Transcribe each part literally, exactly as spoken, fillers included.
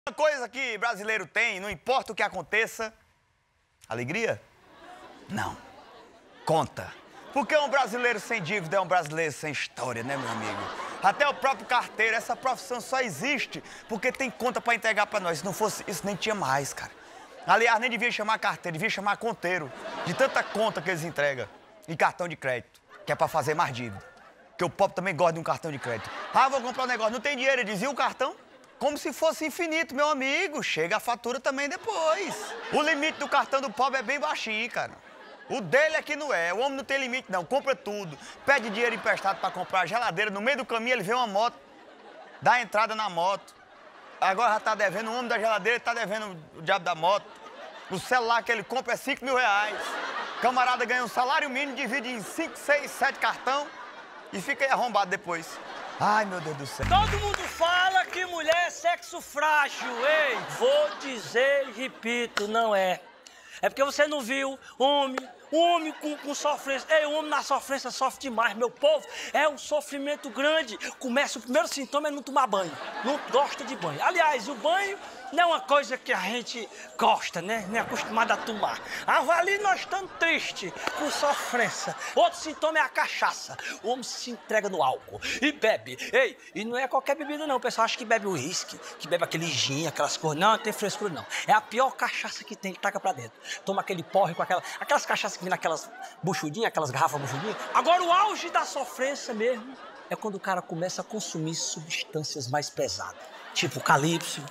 Uma coisa que brasileiro tem, não importa o que aconteça, alegria? Não. Conta. Porque um brasileiro sem dívida é um brasileiro sem história, né, meu amigo? Até o próprio carteiro, essa profissão só existe porque tem conta pra entregar pra nós. Se não fosse isso, nem tinha mais, cara. Aliás, nem devia chamar carteiro, devia chamar conteiro. De tanta conta que eles entregam. E cartão de crédito, que é pra fazer mais dívida. Porque o pobre também gosta de um cartão de crédito. Ah, vou comprar um negócio, não tem dinheiro, ele dizia o cartão? Como se fosse infinito, meu amigo. Chega a fatura também depois. O limite do cartão do pobre é bem baixinho, cara. O dele é que não é. O homem não tem limite, não. Compra tudo. Pede dinheiro emprestado pra comprar a geladeira. No meio do caminho ele vê uma moto. Dá a entrada na moto. Agora já tá devendo. O homem da geladeira tá devendo o diabo da moto. O celular que ele compra é cinco mil reais. Camarada ganha um salário mínimo, divide em cinco, seis, sete cartão e fica aí arrombado depois. Ai, meu Deus do céu. Todo mundo fala que mulher é sexo frágil, ei. Vou dizer e repito, não é. É porque você não viu homem, homem com, com sofrência. Ei, o homem na sofrência sofre demais, meu povo. É um sofrimento grande. Começa, o primeiro sintoma é não tomar banho. Não gosta de banho. Aliás, o banho não é uma coisa que a gente gosta, né? Nem é acostumado a tomar. Ali nós estamos tristes, com sofrência. Outro sintoma é a cachaça. O homem se entrega no álcool e bebe. Ei, e não é qualquer bebida não. O pessoal acha que bebe uísque, que bebe aquele gin, aquelas coisas. Não, não tem frescura não. É a pior cachaça que tem, que taca pra dentro. Toma aquele porre com aquela, aquelas cachaças que vem naquelas buchudinhas, aquelas garrafas buchudinhas. Agora o auge da sofrência mesmo é quando o cara começa a consumir substâncias mais pesadas. Tipo calypso.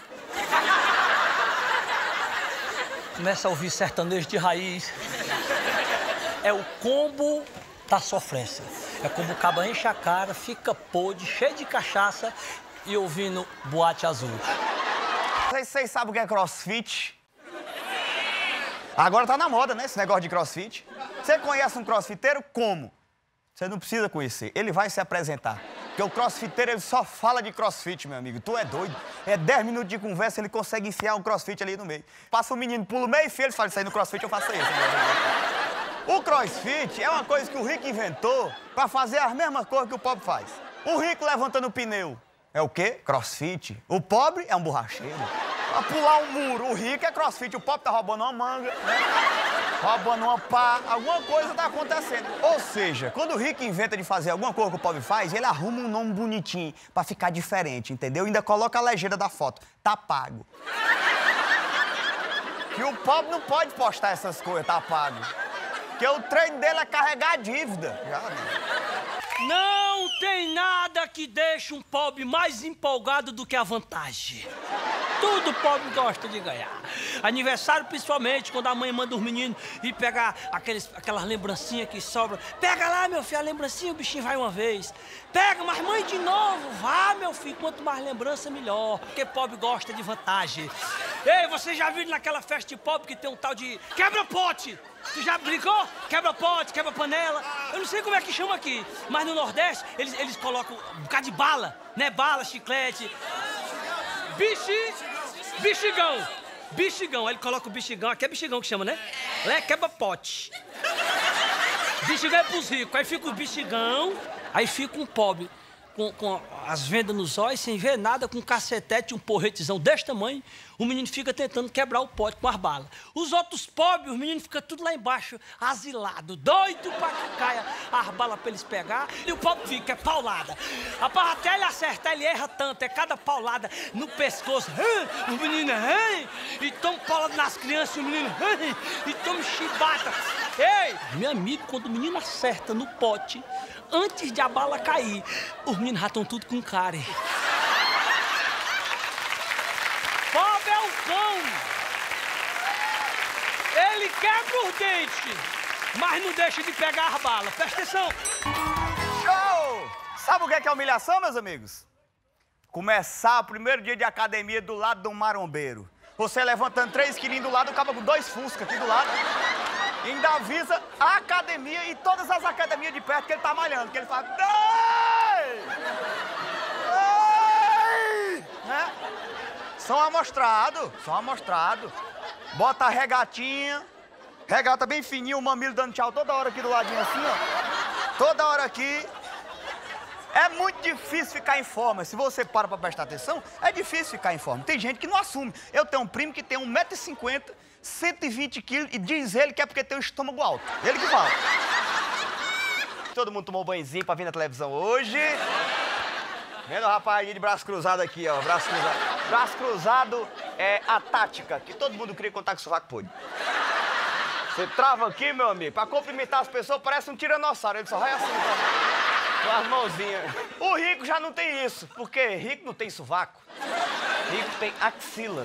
Começa a ouvir sertanejo de raiz. É o combo da sofrência. É como o caba enche a cara, fica podre, cheio de cachaça e ouvindo Boate Azul. Vocês, vocês sabem o que é crossfit? Agora tá na moda, né, esse negócio de crossfit. Você conhece um crossfiteiro como? Você não precisa conhecer, ele vai se apresentar. Porque o crossfiteiro, ele só fala de crossfit, meu amigo. Tu é doido. É dez minutos de conversa, ele consegue enfiar um crossfit ali no meio. Passa o menino, pula meio fio, ele fala, isso aí no crossfit eu faço isso. O crossfit é uma coisa que o rico inventou pra fazer as mesmas coisas que o pobre faz. O rico levantando o pneu é o quê? Crossfit. O pobre é um borracheiro. Pra pular um muro, o rico é crossfit, o pobre tá roubando uma manga, né? Roubando uma pá, alguma coisa tá acontecendo. Ou seja, quando o rico inventa de fazer alguma coisa que o pobre faz, ele arruma um nome bonitinho pra ficar diferente, entendeu? Ainda coloca a legenda da foto, tá pago. Que o pobre não pode postar essas coisas, tá pago. Porque o treino dele é carregar a dívida. Já, né? Não tem nada que deixe um pobre mais empolgado do que a vantagem. Tudo pobre gosta de ganhar. Aniversário, principalmente, quando a mãe manda os meninos ir pegar aqueles, aquelas lembrancinhas que sobram. Pega lá, meu filho, a lembrancinha, o bichinho vai uma vez. Pega, mas mãe de novo. Vá, meu filho, quanto mais lembrança, melhor. Porque pobre gosta de vantagem. Ei, você já viu naquela festa de pobre que tem um tal de quebra-pote? Tu já brincou? Quebra-pote, quebra-panela. Eu não sei como é que chama aqui, mas no Nordeste eles, eles colocam um bocado de bala, né? Bala, chiclete. Bixi, bexigão. Bexigão, aí ele coloca o bexigão, aqui é bexigão que chama, né? Lá é quebra-pote. Bexigão é pros ricos, aí fica o bexigão, aí fica um pobre. Com, com as vendas nos olhos, sem ver nada, com um cacetete, um porretezão desse tamanho, o menino fica tentando quebrar o pote com as balas. Os outros pobres, os meninos ficam tudo lá embaixo, asilado, doido pra que caia as balas pra eles pegar, e o pobre fica, é paulada. Rapaz, até ele acertar, ele erra tanto, é cada paulada no pescoço, o menino, e toma paulada nas crianças, e o menino, e toma chibata. Ei, meu amigo, quando o menino acerta no pote, antes de a bala cair, os meninos já estão tudo com cárie. Pobre é o cão. Ele quebra os dentes, mas não deixa de pegar as balas. Presta atenção. Show! Sabe o que é, que é humilhação, meus amigos? Começar o primeiro dia de academia do lado de um marombeiro. Você levantando três quilinhos do lado, acaba com dois fusca aqui do lado. E ainda avisa a academia e todas as academias de perto que ele tá malhando. Que ele fala... Ei! Ei! Né? São amostrado, são amostrado. Bota a regatinha. Regata bem fininha, o mamilo dando tchau toda hora aqui do ladinho assim, ó. Toda hora aqui. É muito difícil ficar em forma. Se você para pra prestar atenção, é difícil ficar em forma. Tem gente que não assume. Eu tenho um primo que tem um metro e cinquenta, cento e vinte quilos e diz ele que é porque tem o estômago alto. Ele que fala. Todo mundo tomou um banhozinho pra vir na televisão hoje. Vendo o rapaz de braço cruzado aqui, ó. Braço cruzado. Braço cruzado é a tática que todo mundo queria contar com o sovaco podre. Você trava aqui, meu amigo, pra cumprimentar as pessoas, parece um tiranossauro. Ele só vai assim, ó, com as mãozinhas. O rico já não tem isso, porque rico não tem sovaco. Rico tem axilas.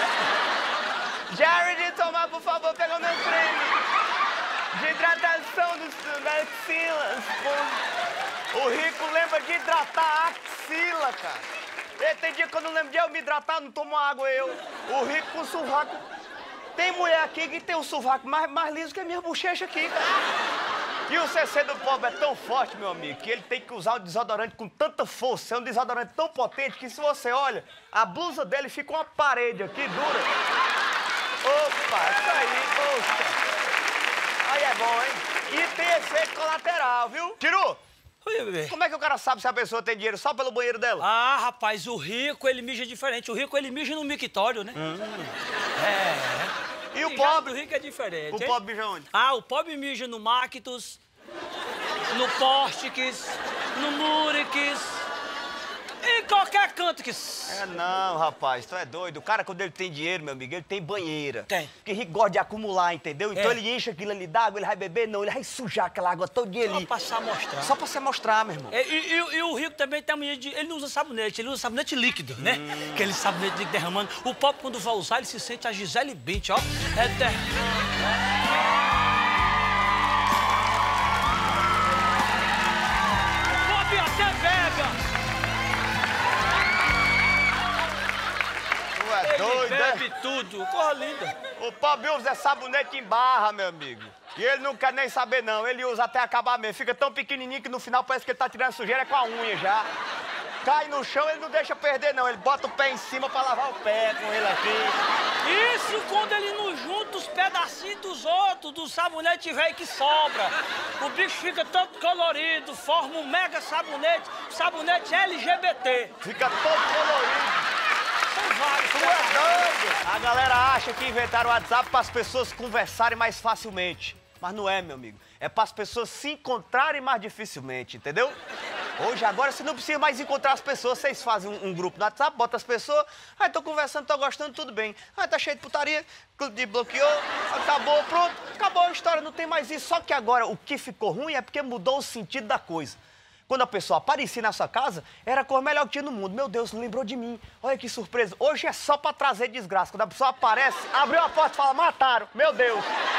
Jared, tomar, por favor, pega o meu creme de hidratação dos, das axilas. O rico lembra de hidratar a axila, cara. E tem dia que eu não lembro de eu me hidratar, não tomo água, eu. O rico com sovaco. Tem mulher aqui que tem o sovaco mais, mais liso que a minha bochecha aqui, cara. E o C C do pobre é tão forte, meu amigo, que ele tem que usar o desodorante com tanta força. É um desodorante tão potente que se você olha, a blusa dele fica uma parede aqui, dura. Opa, isso aí, poxa. Aí é bom, hein? E tem efeito colateral, viu? Tiru! Oi, bebê. Como é que o cara sabe se a pessoa tem dinheiro só pelo banheiro dela? Ah, rapaz, o rico, ele mija diferente. O rico, ele mija no mictório, né? Hum. É. E o pobre? O rico é diferente. O hein? pobre mija onde? Ah, o pobre mija no Mactus, no Pórtiques, no Murex, em qualquer canto que... É não, rapaz, tu é doido. O cara, quando ele tem dinheiro, meu amigo, ele tem banheira. Tem. Porque rico gosta de acumular, entendeu? Então É. ele enche aquilo ali d'água, ele vai beber, não, ele vai sujar aquela água todinha ali. Só passar a mostrar. Só pra você mostrar, meu irmão. E, e- e- e o rico também tem a mania de... Ele não usa sabonete, ele usa sabonete líquido, né? Hum. Aquele sabonete líquido derramando. O pobre, quando vai usar, ele se sente a Gisele Bündchen, ó. É derramando. O pobre até bebe, Tu é Ele doido, bebe né? tudo. Corra linda. O pobre usa sabonete em barra, meu amigo. E ele não quer nem saber, não. Ele usa até acabar mesmo. Fica tão pequenininho que no final parece que ele tá tirando sujeira com a unha já. Cai no chão, ele não deixa perder, não. Ele bota o pé em cima pra lavar o pé com ele aqui. Isso quando ele não junta os pedacinhos dos outros, do sabonete velho que sobra. O bicho fica todo colorido, forma um mega sabonete, sabonete L G B T. Fica todo colorido. São vários. Tu é doido! A galera acha que inventaram o WhatsApp para as pessoas conversarem mais facilmente. Mas não é, meu amigo. É para as pessoas se encontrarem mais dificilmente, entendeu? Hoje, agora, você não precisa mais encontrar as pessoas. Vocês fazem um, um grupo no WhatsApp, bota as pessoas. Ai, tô conversando, tô gostando, tudo bem. Ai, tá cheio de putaria, clube de bloqueou, acabou, pronto. Acabou a história, não tem mais isso. Só que agora, o que ficou ruim é porque mudou o sentido da coisa. Quando a pessoa aparecia na sua casa, era a cor melhor que tinha no mundo. Meu Deus, não lembrou de mim. Olha que surpresa. Hoje é só pra trazer desgraça. Quando a pessoa aparece, abriu a porta e fala, mataram. Meu Deus.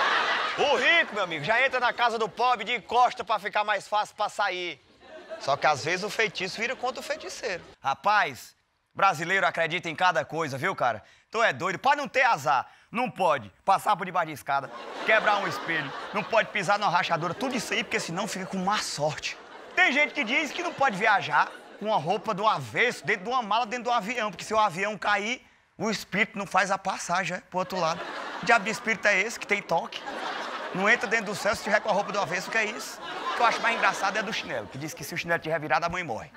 O rico, meu amigo, já entra na casa do pobre de costa pra ficar mais fácil pra sair. Só que às vezes o feitiço vira contra o feiticeiro. Rapaz, brasileiro acredita em cada coisa, viu, cara? Tu é doido. Pra não ter azar, não pode passar por debaixo de escada, quebrar um espelho, não pode pisar numa rachadura, tudo isso aí, porque senão fica com má sorte. Tem gente que diz que não pode viajar com uma roupa do avesso, dentro de uma mala, dentro de um avião, porque se o avião cair, o espírito não faz a passagem, é, pro outro lado. Que diabo de espírito é esse que tem toque? Não entra dentro do céu se tiver com a roupa do avesso, o que é isso? O que eu acho mais engraçado é do chinelo, que diz que se o chinelo tiver virado, a mãe morre.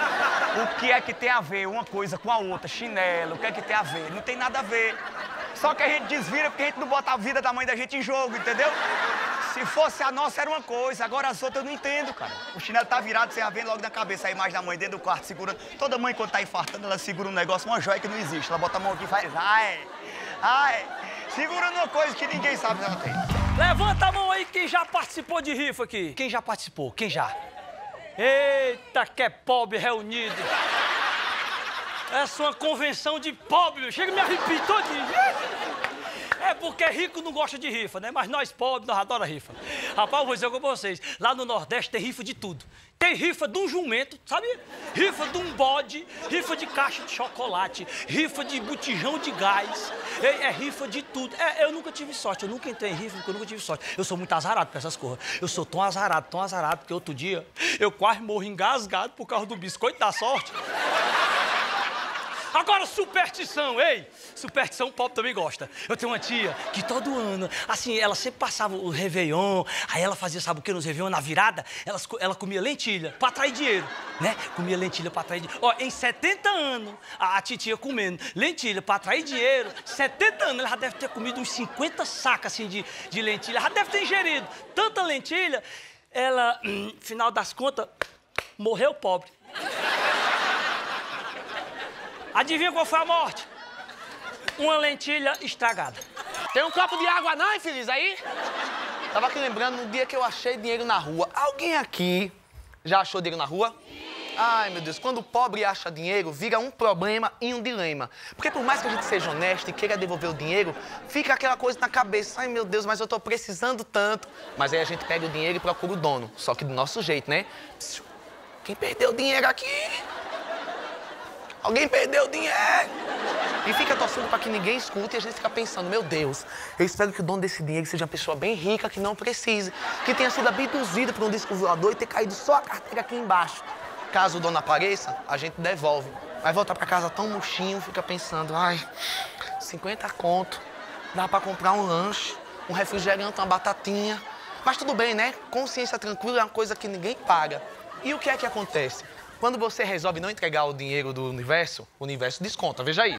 O que é que tem a ver uma coisa com a outra? Chinelo, o que é que tem a ver? Não tem nada a ver. Só que a gente desvira porque a gente não bota a vida da mãe da gente em jogo, entendeu? Se fosse a nossa, era uma coisa. Agora as outras eu não entendo, cara. O chinelo tá virado, você já vê logo na cabeça a imagem da mãe dentro do quarto, segurando. Toda mãe, quando tá infartando, ela segura um negócio, uma joia que não existe. Ela bota a mão aqui e faz... Ai, ai. Segurando uma coisa que ninguém sabe que ela tem. Levanta a mão aí quem já participou de rifa aqui. Quem já participou? Quem já? Eita, que é pobre reunido. Essa é uma convenção de pobre. Chega e me arrepio todinho. É porque rico não gosta de rifa, né? Mas nós pobres, nós adoramos rifa. Rapaz, eu vou dizer com vocês, lá no Nordeste tem rifa de tudo. Tem rifa de um jumento, sabe? Rifa de um bode, rifa de caixa de chocolate, rifa de botijão de gás. É, é rifa de tudo. É, eu nunca tive sorte, eu nunca entrei em rifa porque eu nunca tive sorte. Eu sou muito azarado pra essas coisas. Eu sou tão azarado, tão azarado, porque outro dia eu quase morro engasgado por causa do biscoito da sorte. Agora, superstição, ei! Superstição o pobre também gosta. Eu tenho uma tia que todo ano, assim, ela sempre passava o Réveillon, aí ela fazia, sabe o que, nos Réveillon, na virada, ela, ela comia lentilha pra atrair dinheiro, né? Comia lentilha pra atrair dinheiro. Ó, em setenta anos, a, a titia comendo lentilha pra atrair dinheiro, setenta anos, ela já deve ter comido uns cinquenta sacas, assim, de, de lentilha, já deve ter ingerido tanta lentilha, ela, hum, final das contas, morreu pobre. Adivinha qual foi a morte? Uma lentilha estragada. Tem um copo de água não, infeliz, aí? Tava aqui lembrando no dia que eu achei dinheiro na rua. Alguém aqui já achou dinheiro na rua? Ai, meu Deus, quando o pobre acha dinheiro, vira um problema e um dilema. Porque por mais que a gente seja honesto e queira devolver o dinheiro, fica aquela coisa na cabeça. Ai, meu Deus, mas eu tô precisando tanto. Mas aí a gente pega o dinheiro e procura o dono. Só que do nosso jeito, né? Quem perdeu o dinheiro aqui? Alguém perdeu o dinheiro! E fica torcendo pra que ninguém escute e a gente fica pensando, meu Deus, eu espero que o dono desse dinheiro seja uma pessoa bem rica, que não precise, que tenha sido abduzido por um disco voador e ter caído só a carteira aqui embaixo. Caso o dono apareça, a gente devolve. Vai voltar pra casa tão murchinho, fica pensando, ai, cinquenta conto, dá pra comprar um lanche, um refrigerante, uma batatinha. Mas tudo bem, né? Consciência tranquila é uma coisa que ninguém paga. E o que é que acontece? Quando você resolve não entregar o dinheiro do universo, o universo desconta, veja aí.